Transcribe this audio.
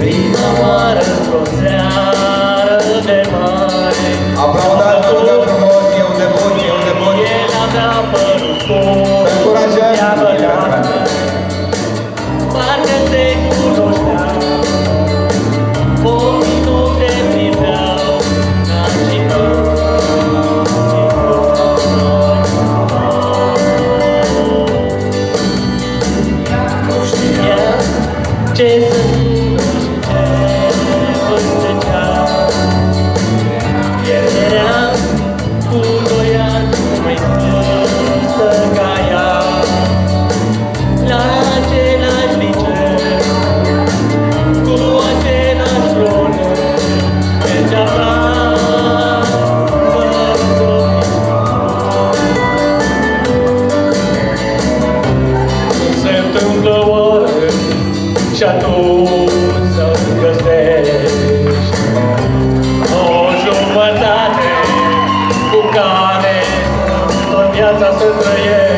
Prima oară într-o seară de mai. Aplaudați foarte frumos, eu de bun, eu de bun. El avea părul scurt, Să încurajăm, parcă se cunoștea, ochii nu te priveau, ca și nu știa ce să spună și ce vântecea. El era cu 2 ani mai vârstă ca ea, la același liceu, cu același rol, mergea se întâmplă oare și atunci să găsești o jumătate cu care în viața să trăiești.